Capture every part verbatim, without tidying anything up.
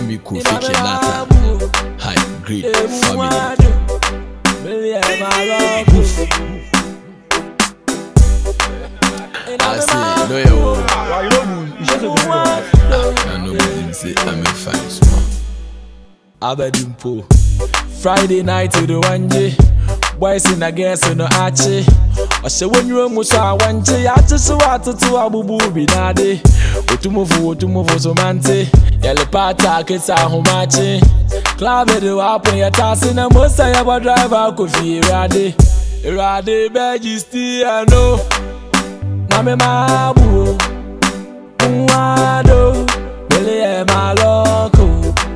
me Kofi Kenata. High grade family. I say, no, you I know, say, I'm a fan, small. Abedimpo. Friday night to the one day. Boys in a guess in the archie. I say when you almost saw one day, I just saw out to Abu Booby Nade. Otumofu, Otumofu, Somante. Yellow Pata, Kissa, Homachi. Club the up when you're tossing a most I ever drive out Kofi Rade. Rade, Majesty, I know. Name Mabu. Muado. Billy, my loco.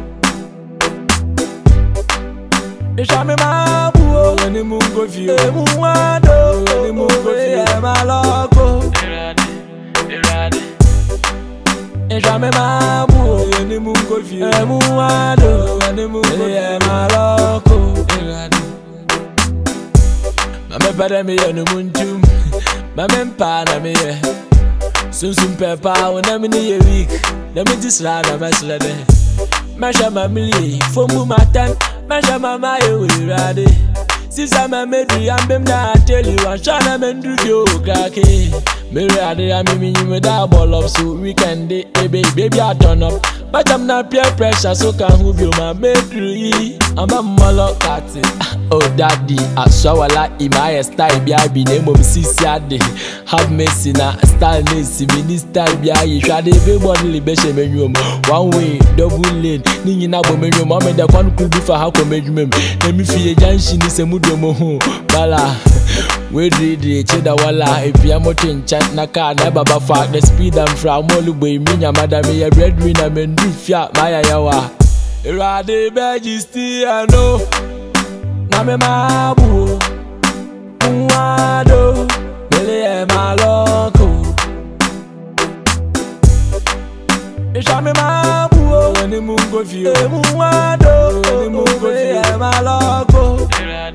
Ishame Mabu. When the moon go view. Muado. When the moon go view. My loco. Ishame Mabu. When the moon go view. Muado. When the moon go view. My loco. Mame better me on the moon too. Mame mpa me ye. Soon soon pepper when I'm in a week. Let me just run a mess leather. Masha mamili, fomu matan. Masha mama you ready. Since I'm a medry, I'm been there. Tell you, I'm trying to mend you, Kaki. Mary, I'm in with that ball up so we can day, baby, baby, I turn up. But I'm not peer pressure, so can who be my medry? I'm a molo cat. Oh, daddy, I saw a lot in my style. Be I be name of Sisiade. Have mercy na style, Nancy, minister. Be I tried every body libation room. One way, double lane. Nina Bomenium, Mamma, the one could be for how come you mem. Let me feel a junction is a mudomo. Bala. We read the cheddar walla. If you are not in chat, Naka, never fuck the speed and from Molubu, Minya, Madame, a breadwinner, and do fiat, Maya Yawa. Rade Majesty, I know. Name Mabu. Muado. Billy, my loco. Ishame Mabu. When the moon go view. Muado. When the moon go view. My loco.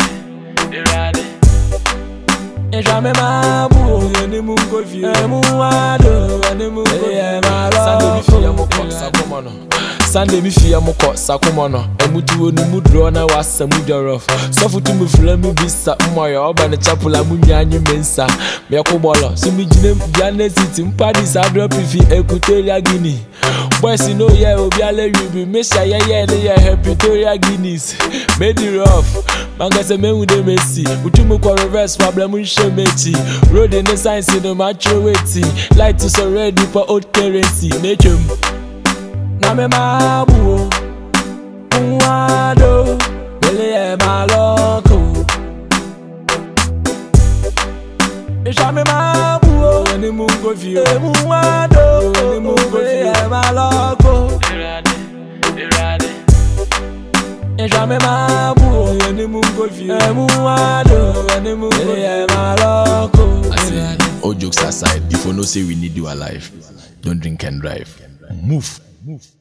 Ishame Mabu. When the moon go view. Muado. When the moon go view. My loco. Sunday mi fia mo ko sakomono emutu onu mudro na wasa mudorof sofutu mu flame bisa moyo oba na chapula munyanyu mensa me ko bolo so mi gine biane city mpadi sa drop fi Equatorial Guinea boys no ye obi ale wi me sha ye ye ye Equatorial Guineas made it rough manga se me wude mesi utumu ko reverse problem nshe mechi road in the science no macho waiting light is already for old currency nature. Name Mabu. Muado. Billy, my loco. Ishame Mabu. When the moon go view. Muado. When the moon go view. My loco. Ishame Mabu. When the moon go view. Muado. When the moon go view. My loco. I say, all jokes aside, if you know say we need you alive, don't drink and drive. Move. Move.